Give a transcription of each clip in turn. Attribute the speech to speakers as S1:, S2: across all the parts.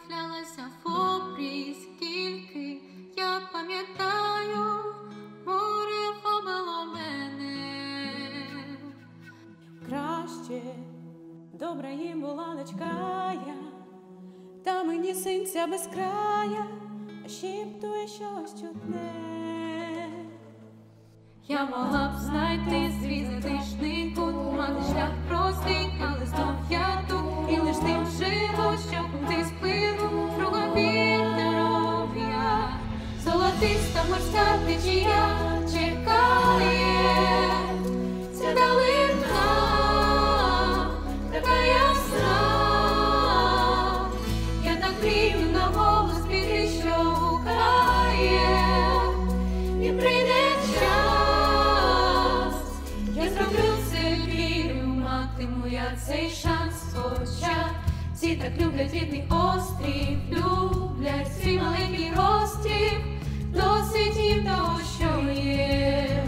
S1: вафлялася в обрій, скільки я пам'ятаю, море побило мене.
S2: Краще добра їм була дочка я, та мені синця без края, шіптує щось чутне.
S1: Я могла б знайти свій затишний кут, мати шлях простий, але знов я тут, і лиш тим живу, що ти спину, кругом здоров'я. Золотиста морська течія чекає, ця далина, така ясна. Я так мрію на голос біди, що гукає, і прийде час. Я зроблю це, вірю, матиму я цей шанс. Хоча всі так люблять рідний острів, люблять свій маленький острів, досить їм того, що є.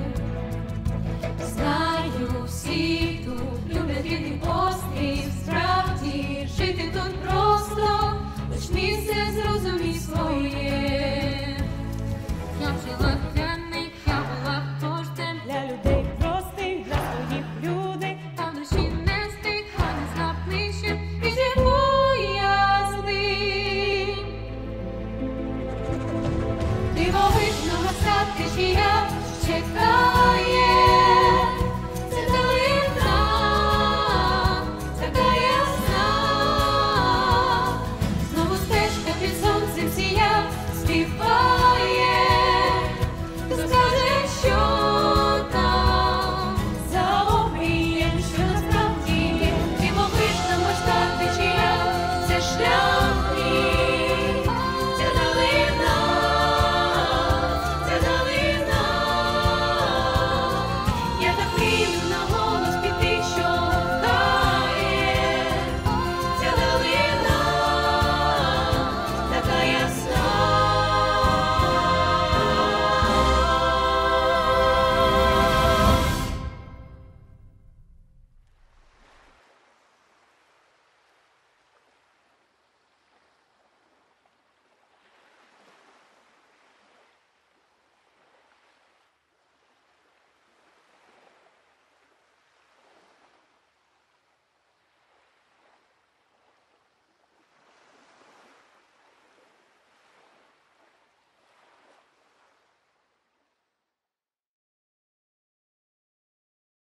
S1: Знаю, всі тут люблять рідний острів, справді жити тут просто, лиш місце зрозумій своє. Я жила для них, я була вождем
S2: Для людей простих, для своїх людей,
S1: та в душі не стиха, не знав нижче, і живу я з ним. Дивовижно морська течія чекає.